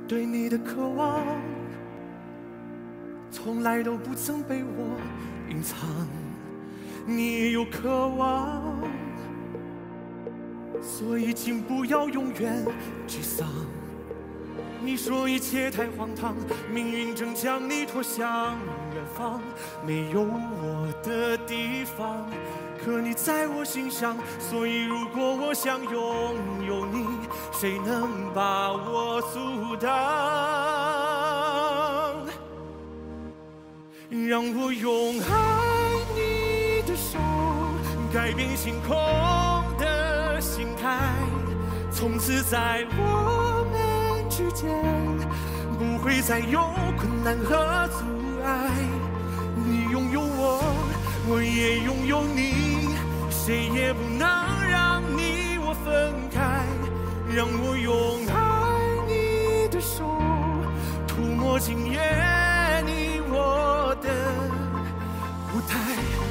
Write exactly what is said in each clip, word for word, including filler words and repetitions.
对你的渴望，从来都不曾被我隐藏。你也有渴望，所以请不要永远沮丧。你说一切太荒唐，命运正将你拖向远方，没有我的地方。 可你在我心上，所以如果我想拥有你，谁能把我阻挡？让我用爱你的手，改变星空的形态，从此在我们之间不会再有困难和阻碍。你拥有我，我也拥有你。 谁也不能让你我分开，让我用爱你的手，涂抹今夜你我的舞台。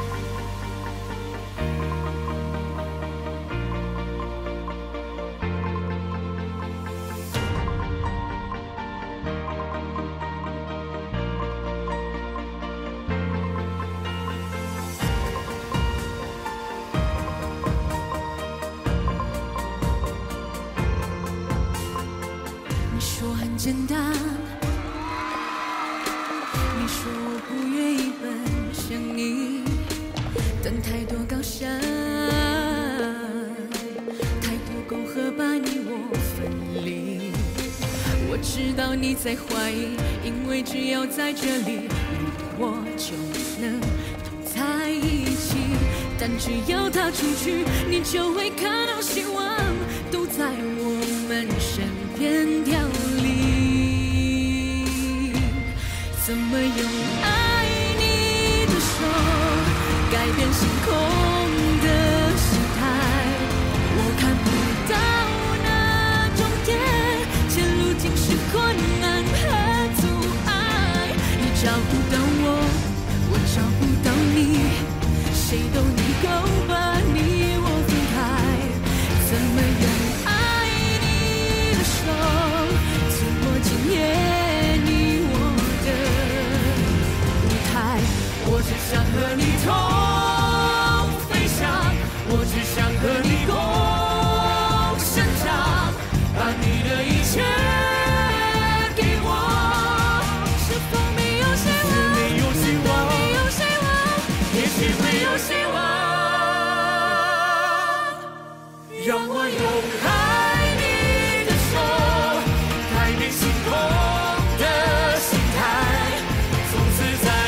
简单，你说我不愿意奔向你，但太多高山，太多沟河把你我分离。我知道你在怀疑，因为只要在这里，你我就能同在一起。但只要踏出去，你就会看到希望都在我们身边凋零。 怎么用爱你的手改变星空的形态？我看不到那终点，前路尽是困难和阻碍。你找不到我，我找不到你，谁都能够把你我分开。怎么用爱你的手触摸今夜？ 我只想和你同飞翔，我只想和你共生长，把你的一切给我。是否没有希望？没有希望，没有希望，也许没有希望。让我用爱你的手改变星空的形态，从此在。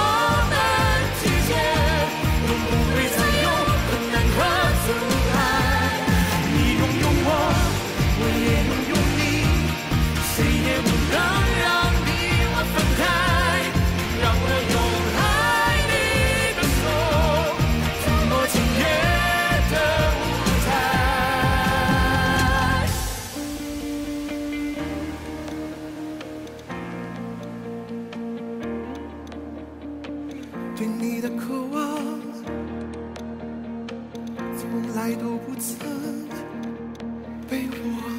对你的渴望，从来都不曾被我。